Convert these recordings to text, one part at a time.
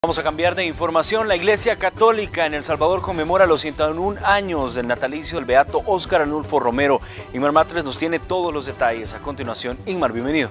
Vamos a cambiar de información. La Iglesia Católica en El Salvador conmemora los 101 años del natalicio del beato Óscar Arnulfo Romero. Inmar Matres nos tiene todos los detalles. A continuación, Inmar, bienvenido.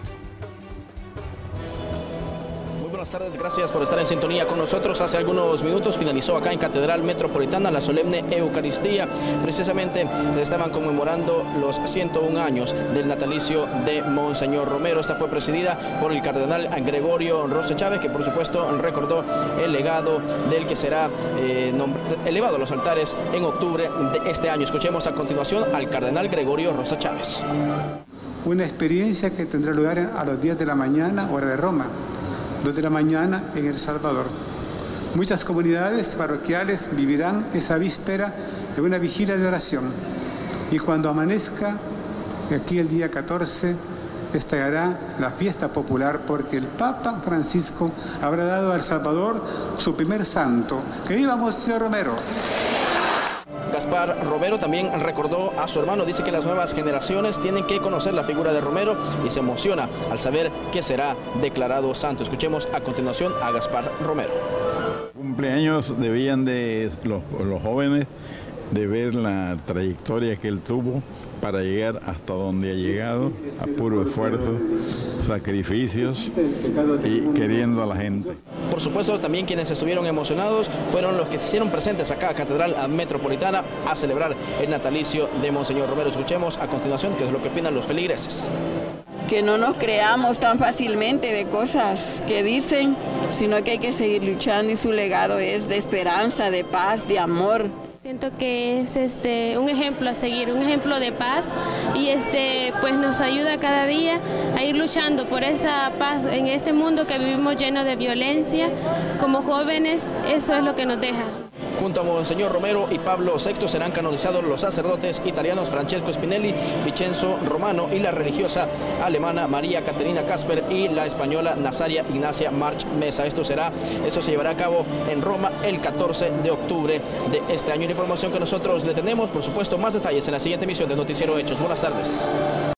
Buenas tardes, gracias por estar en sintonía con nosotros. Hace algunos minutos finalizó acá en Catedral Metropolitana la solemne Eucaristía. Precisamente se estaban conmemorando los 101 años del natalicio de Monseñor Romero. Esta fue presidida por el cardenal Gregorio Rosa Chávez, que por supuesto recordó el legado del que será elevado a los altares en octubre de este año. Escuchemos a continuación al cardenal Gregorio Rosa Chávez. Una experiencia que tendrá lugar a las 10 de la mañana, hora de Roma. 2 de la mañana en El Salvador. Muchas comunidades parroquiales vivirán esa víspera de una vigilia de oración. Y cuando amanezca, aquí el día 14, estallará la fiesta popular porque el Papa Francisco habrá dado a El Salvador su primer santo. ¡Que viva Monseñor Romero! Gaspar Romero también recordó a su hermano, dice que las nuevas generaciones tienen que conocer la figura de Romero y se emociona al saber que será declarado santo. Escuchemos a continuación a Gaspar Romero. Cumpleaños debían de los jóvenes de ver la trayectoria que él tuvo para llegar hasta donde ha llegado, a puro esfuerzo, sacrificios y queriendo a la gente. Por supuesto, también quienes estuvieron emocionados fueron los que se hicieron presentes acá a Catedral Metropolitana a celebrar el natalicio de Monseñor Romero. Escuchemos a continuación qué es lo que opinan los feligreses. Que no nos creamos tan fácilmente de cosas que dicen, sino que hay que seguir luchando y su legado es de esperanza, de paz, de amor. Siento que es un ejemplo a seguir, un ejemplo de paz y pues nos ayuda cada día a ir luchando por esa paz en este mundo que vivimos lleno de violencia. Como jóvenes, eso es lo que nos deja. Junto a Monseñor Romero y Pablo VI serán canonizados los sacerdotes italianos Francesco Spinelli, Vincenzo Romano y la religiosa alemana María Caterina Casper y la española Nazaria Ignacia March Mesa. Esto se llevará a cabo en Roma el 14 de octubre de este año. La información que nosotros le tenemos, por supuesto, más detalles en la siguiente emisión de Noticiero Hechos. Buenas tardes.